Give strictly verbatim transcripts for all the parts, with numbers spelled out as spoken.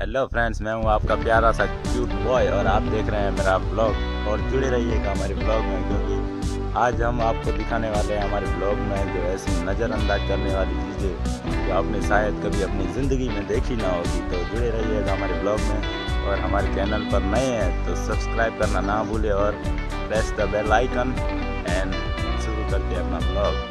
Hello friends, मैं हूं आपका प्यारा सा क्यूट बॉय और आप देख रहे हैं मेरा ब्लॉग। और जुड़े रहिएगा हमारे ब्लॉग में, क्योंकि आज हम आपको दिखाने वाले हैं हमारे ब्लॉग में जो ऐसी नज़रअंदाज करने वाली चीज़ें जो आपने शायद कभी अपनी ज़िंदगी में देखी ना होगी। तो जुड़े रहिएगा हमारे ब्लॉग में, और हमारे चैनल पर नए हैं तो सब्सक्राइब करना ना भूलें और press the bell icon and शुरू करते हैं अपना ब्लॉग।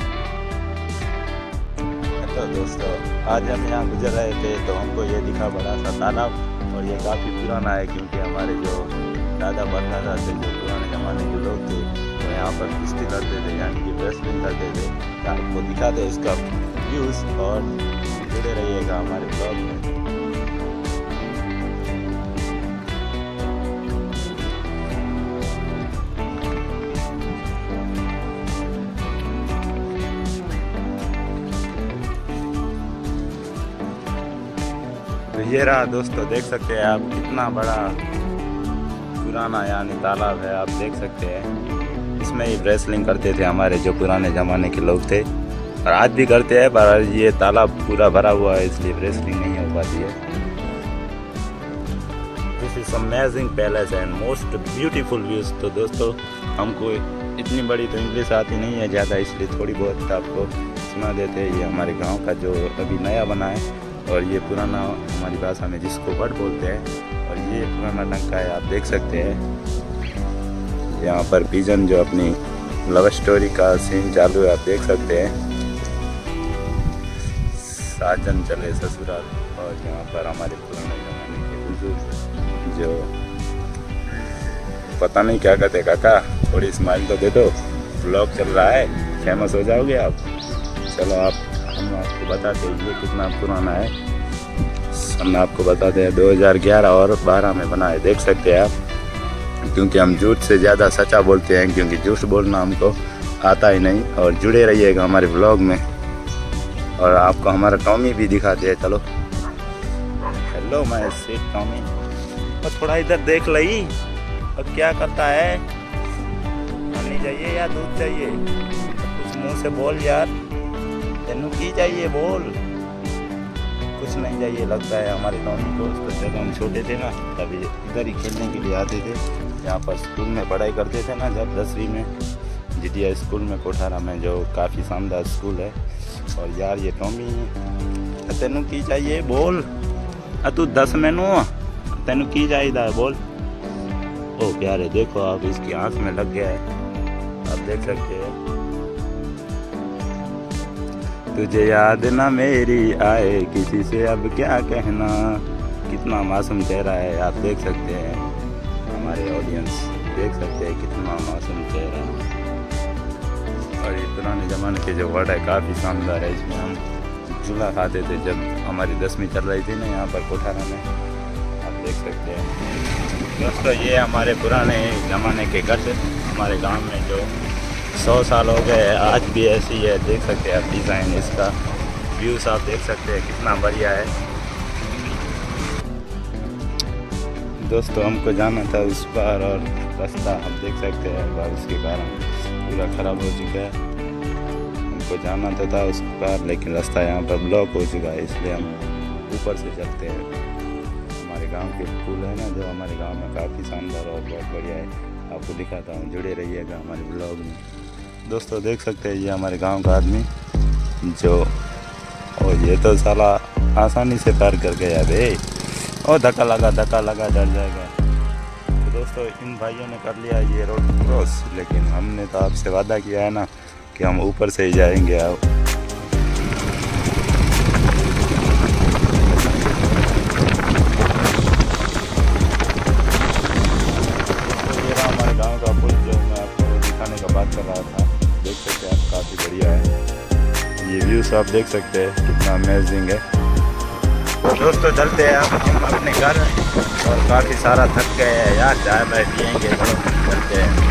तो दोस्तों, आज हम यहाँ गुजर रहे थे तो हमको ये दिखा बड़ा सा तालाब, और ये काफ़ी पुराना है क्योंकि हमारे जो दादा परदादा थे, जो पुराने ज़माने के लोग थे, वो यहाँ पर कुश्ती करते थे, यानी कि रेसलिंग करते थे। तो आपको दिखाते इसका व्यूज़ और जुड़े रहिएगा हमारे ब्लॉग में। तो ये रहा दोस्तों, देख सकते हैं आप कितना बड़ा पुराना यानी तालाब है। आप देख सकते हैं इसमें ही रेसलिंग करते थे हमारे जो पुराने ज़माने के लोग थे, और आज भी करते हैं, पर ये तालाब पूरा भरा हुआ है इसलिए रेसलिंग नहीं हो पाती है। This is amazing palace and most beautiful views. तो दोस्तों, हमको इतनी बड़ी तो इंग्लिश आती नहीं है ज़्यादा, इसलिए थोड़ी बहुत आपको सुना देते हैं। ये हमारे गाँव का जो अभी नया बना है, और ये पुराना हमारी भाषा में जिसको वट बोलते हैं, और ये पुराना डंका है। आप देख सकते हैं यहाँ पर पिजन जो अपनी लव स्टोरी का सीन चालू है, आप देख सकते हैं। साजन चले ससुराल, और यहाँ पर हमारे पुराने ज़माने के बुजुर्ग जो पता नहीं क्या कहते, काका थोड़ी स्माइल तो दे दो, ब्लॉग चल रहा है, फेमस हो जाओगे आप। चलो आप हम आपको बताते हैं ये कितना पुराना है। हम आपको बताते हैं दो हज़ार ग्यारह और बारह में बना है, देख सकते हैं आप। क्योंकि हम झूठ से ज़्यादा सच्चा बोलते हैं, क्योंकि झूठ बोलना हमको आता ही नहीं। और जुड़े रहिएगा हमारे ब्लॉग में, और आपको हमारा टॉमी भी दिखाते हैं। चलो, हेलो माय स्वीट टॉमी, और थोड़ा इधर देख लई, और क्या करता है? पानी चाहिए या दूध चाहिए? कुछ मुँह से बोल यार, तेनू की चाहिए बोल। कुछ नहीं चाहिए लगता है हमारे टॉमी को। तो जब हम छोटे थे ना, तभी इधर ही खेलने के लिए आते थे। यहाँ पर स्कूल में पढ़ाई करते थे ना, जब दसवीं में जी डी आई स्कूल में कोठारा में, जो काफ़ी शानदार स्कूल है। और यार ये टॉमी, तेनू की चाहिए बोल। आ तू दस मैनू, तेनू की चाहिए बोल। ओ प्यारे, देखो आप, इसकी आँख में लग गया है, आप देख सकते हैं। तुझे याद ना मेरी आए किसी से अब क्या कहना। कितना मासूम चेहरा है, आप देख सकते हैं। हमारे ऑडियंस देख सकते हैं कितना मासूम चेहरा है। और ये पुराने ज़माने के जो वर्ड है काफ़ी शानदार है। इसमें हम झूला खाते थे जब हमारी दसवीं चल रही थी ना, यहाँ पर कोठारा में, आप देख सकते हैं। दोस्तों, ये हमारे पुराने ज़माने के घर से हमारे गाँव में जो सौ साल हो गए, आज भी ऐसी है। देख सकते हैं आप डिज़ाइन, इसका व्यूज़ आप देख सकते हैं कितना बढ़िया है। दोस्तों, हमको जाना था उस पार, और रास्ता आप देख सकते हैं बारिश के कारण पूरा ख़राब हो चुका है। हमको जाना तो था उस पार, लेकिन रास्ता यहाँ पर ब्लॉक हो चुका है, इसलिए हम ऊपर से चलते हैं। हमारे गांव के पुल है ना, जो हमारे गांव में काफ़ी शानदार और बहुत बढ़िया है, आपको दिखाता हूँ। जुड़े रहिएगा हमारे ब्लॉग में। दोस्तों, देख सकते हैं ये हमारे गांव का आदमी जो, और ये तो साला आसानी से पार कर गया बे। और धक्का लगा धक्का लगा डर जाएगा। तो दोस्तों, इन भाइयों ने कर लिया ये रोड क्रॉस, लेकिन हमने तो आपसे वादा किया है ना कि हम ऊपर से ही जाएंगे। आप गाँव का पुल जो मैं आपको दिखाने का बात कर रहा था, देख सकते हैं आप, काफ़ी बढ़िया है। ये व्यूज़ आप देख सकते हैं कितना अमेजिंग है। दोस्तों, चलते हैं आप हम अपने घर, और काफ़ी सारा थक गए हैं यार, चाय वाय पियेंगे, चलो चलते हैं।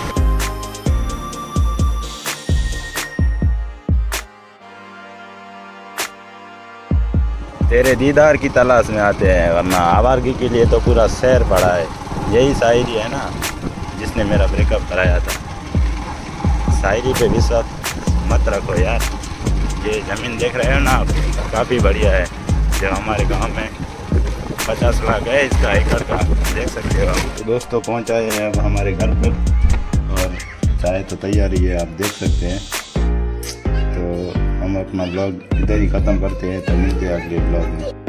तेरे दीदार की तलाश में आते हैं, वरना आवारगी के लिए तो पूरा शहर पड़ा है। यही शायरी है ना जिसने मेरा ब्रेकअप कराया था। शायरी पे विश्वास मत रखो यार। ये ज़मीन देख रहे हो ना आप, काफ़ी बढ़िया है। जो हमारे गांव में पचास लाख है इसका एकड़ का, देख सकते हो आप। तो दोस्तों पहुंच आए हैं अब हमारे घर पर और चाय तो तैयारी है, आप देख सकते हैं। तो हम अपना ब्लॉग इधर ही ख़त्म करते हैं, तो मिलते हैं अगले ब्लॉग में।